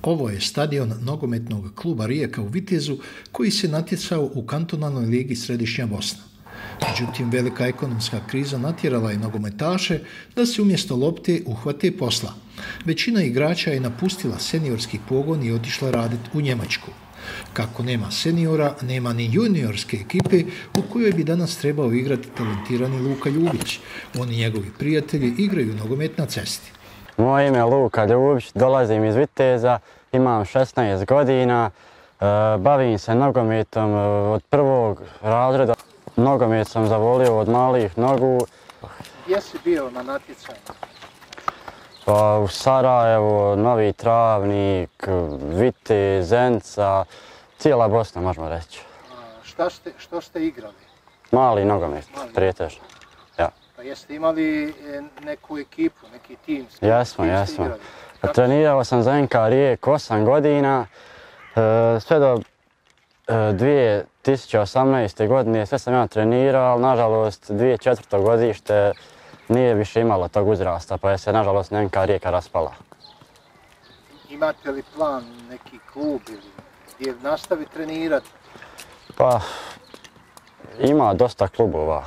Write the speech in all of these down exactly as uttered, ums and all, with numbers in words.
Ovo je stadion nogometnog kluba Rijeka u Vitezu koji se natjecao u kantonalnoj ligi Središnja Bosna. Međutim, velika ekonomska kriza natjerala je nogometaše da se umjesto lopte uhvate posla. Većina igrača je napustila seniorski pogon i otišla raditi u Njemačku. Kako nema seniora, nema ni juniorske ekipe u kojoj bi danas trebao igrati talentirani Luka Ljubić. On i njegovi prijatelji igraju nogomet na cesti. Moje ime je Luka Ljubić, dolazim iz Viteza, imam šesnaest godina, bavim se nogometom od prvog razreda. Nogomet sam zavolio od malih nogu. Gdje si bio na natjecanju? Pa u Sarajevo, Novi Travnik, Vitez, Zenica, cijela Bosna možemo reći. A šta ste, što ste igrali? Mali nogomet, prijetežno. Ja. Pa jeste imali neku ekipu, neki tim? Jesmo, jesmo. Trenirao sam za N K Rijek osam godina, sve do dvije tisuće osamnaeste. godine sve sam ja trenirao, ali nažalost dvije tisuće četvrte. godište nije više imalo tog uzrasta, pa je se nažalost N K Rijeka raspala. Imate li plan, neki klub ili gdje nastavi trenirati? Pa, ima dosta klubova.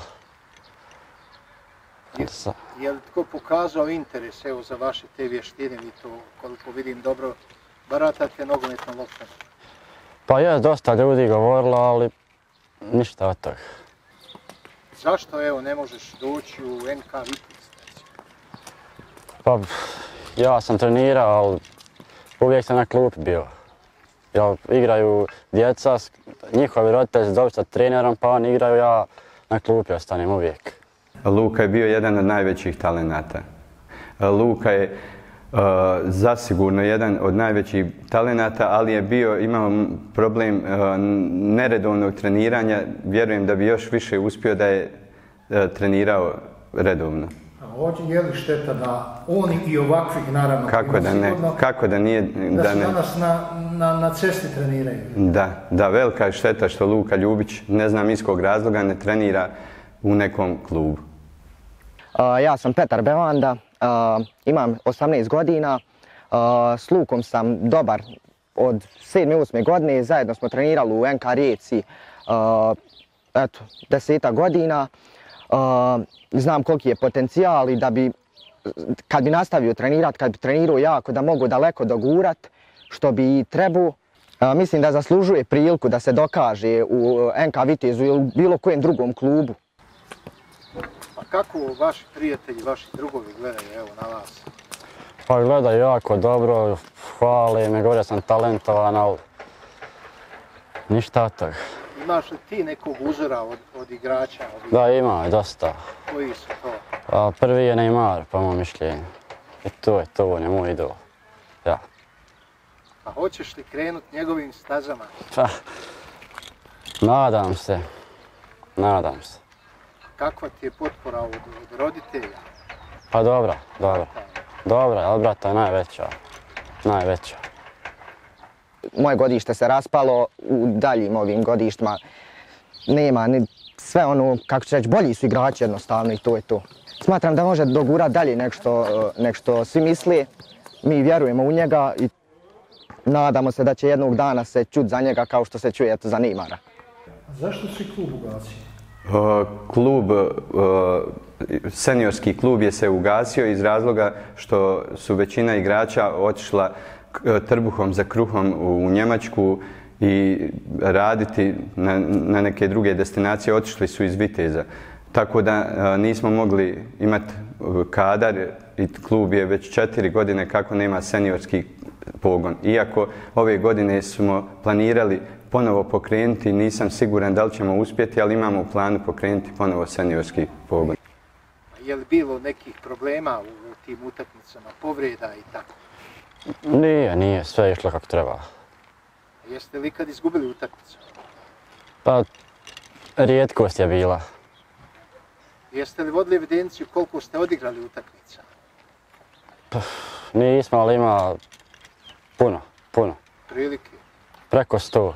Je, je li tko pokazao interes evo, za vaše te vještine? Vi to, koliko vidim, dobro baratate nogometnom loptom? Pa je dosta ljudi govorilo, ali ništa od toga. Zašto evo ne možeš doći u N K Vitez? Pa ja sam trenirao, ali uvijek sam na klupi bio. Jer igraju djeca, njihovi roditelji su dobri sa trenerom, pa oni igraju, ja na klupi ostanem uvijek. Luka je bio jedan od najvećih talenata. Luka je Uh, zasigurno jedan od najvećih talenata, ali je bio, imao problem uh, neredovnog treniranja. Vjerujem da bi još više uspio da je uh, trenirao redovno. A ovdje je li šteta da oni i ovakvih, naravno, kako da ne, sigurno, kako da nije, da, da se ne, danas na, na, na cesti treniraju? Da, da, velika je šteta što Luka Ljubić, ne znam iz kog razloga, ne trenira u nekom klubu. Uh, ja sam Petar Bevanda. Uh, imam osamnaest godina, uh, s Lukom sam dobar od sedme osme godine, zajedno smo trenirali u N K Rijeci uh, eto, deseta godina. Uh, znam koliki je potencijal i da bi, kad bi nastavio trenirati, kad bi trenirao jako, da mogu daleko dogurat, što bi i trebao. Uh, mislim da zaslužuje priliku da se dokaže u N K Vitezu ili u bilo kojem drugom klubu. A kako vaši prijatelji, vaši drugovi gledaju evo na vas? Pa gledaju jako dobro, hvale me, govore sam talentovan, ali ništa od toga. Imaš li ti nekog uzora od, od igrača? Ovih? Da, ima, dosta. Koji su to? A prvi je Neymar, po mom mišljenju. I to je to, on je moj idol. Ja. A hoćeš li krenuti njegovim stazama? Pa, nadam se, nadam se. Kakva ti je potpora od, od roditelja? Pa dobra, dobra. Dobra, ali brata je najveća. Najveća. Moje godište se raspalo, u daljim ovim godištima nema ni sve ono, kako ću reći, bolji su igrači jednostavno i to je to. Smatram da može dogurati dalje nek što, nek što svi misle. Mi vjerujemo u njega i nadamo se da će jednog dana se čuti za njega kao što se čuje eto, za Neymara. Zašto si klub ugasio? Uh, klub, uh, seniorski klub je se ugasio iz razloga što su većina igrača otišla trbuhom za kruhom u Njemačku i raditi na, na neke druge destinacije, otišli su iz Viteza. Tako da uh, nismo mogli imati kadar i klub je već četiri godine kako nema seniorski pogon. Iako ove godine smo planirali ponovo pokrenuti, nisam siguran da li ćemo uspjeti, ali imamo u planu pokrenuti ponovo seniorski pogon. Je li bilo nekih problema u, u tim utakmicama, povreda i tako? Nije, nije, sve je išlo kako treba. A jeste li kad izgubili utakmicu? Pa, rijetkost je bila. Jeste li vodili evidenciju koliko ste odigrali utakmica? Pa, nismo, ali ima puno, puno. Prilike? Preko sto.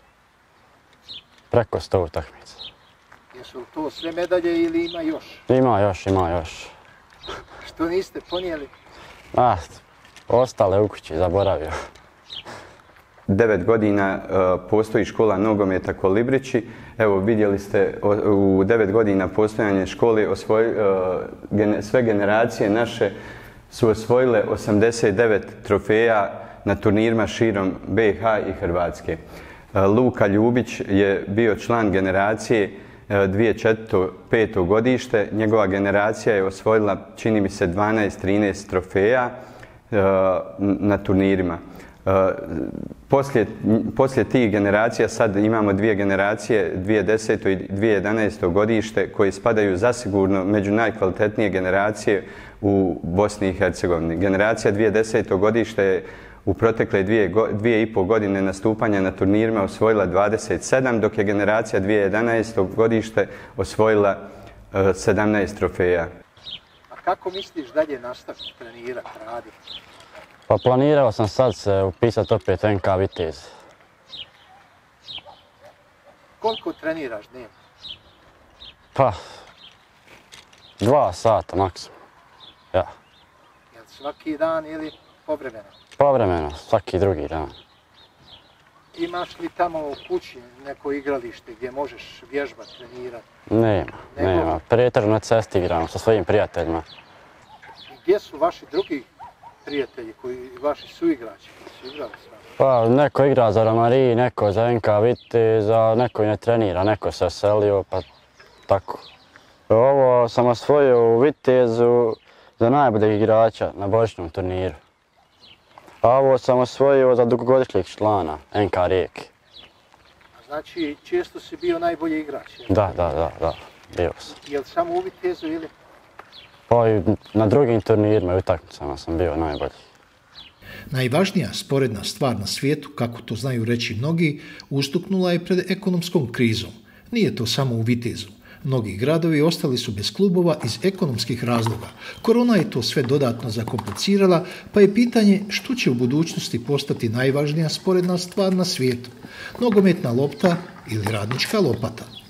Preko sto utakmica. Jesu li to sve medalje ili ima još? Ima još, ima još. Što niste ponijeli? A, ostale u kući, zaboravio. devet godina postoji škola nogometa Kolibrići. Evo, vidjeli ste u devet godina postojanja škole osvoj, sve generacije naše su osvojile osamdeset devet trofeja na turnirima širom B i H i Hrvatske. Luka Ljubić je bio član generacije dvije tisuće peto godište. Njegova generacija je osvojila, čini mi se, dvanaest trinaest trofeja na turnirima. Poslije, poslije tih generacija sad imamo dvije generacije, dvije tisuće deseto i dvije tisuće jedanaesto godište, koje spadaju zasigurno među najkvalitetnije generacije u Bosni i Hercegovini. Generacija dvije tisuće deseto godište je u protekle dvije, dvije i pol godine nastupanja na turnirima osvojila dvadeset sedam, dok je generacija dvije tisuće jedanaesto godište osvojila uh, sedamnaest trofeja. A kako misliš dalje nastaviti trenirati, raditi? Pa planirao sam sad se upisati opet u N K Vitez. Koliko treniraš dnevno? Pa, dva sata maksimum, ja. Jel svaki dan ili povremeno? Povremeno, svaki drugi dan. Imaš li tamo u kući neko igralište gdje možeš vježbati, trenirati? Nema, Nego... nema. Pretežno na cesti igram sa svojim prijateljima. I gdje su vaši drugi prijatelji, koji, vaši suigrači, koji su igrali s vama? Pa, neko igra za Romariji, neko za N K Vitez, a neko i ne trenira, neko se selio, pa tako. Ovo sam osvojio u Vitezu za najboljeg igrača na božićnom turniru. A ovo sam osvojio za dugogodišnjeg člana N K Rijeke. Znači, često si bio najbolji igrač? Je? Da, da, da, da, bio sam. Jel samo u Vitezu ili? Pa i na drugim turnirima i utakmicama sam bio najbolji. Najvažnija sporedna stvar na svijetu, kako to znaju reći mnogi, ustuknula je pred ekonomskom krizom. Nije to samo u Vitezu. Mnogi gradovi ostali su bez klubova iz ekonomskih razloga. Korona je to sve dodatno zakomplicirala, pa je pitanje što će u budućnosti postati najvažnija sporedna stvar na svijetu. Nogometna lopta ili radnička lopata.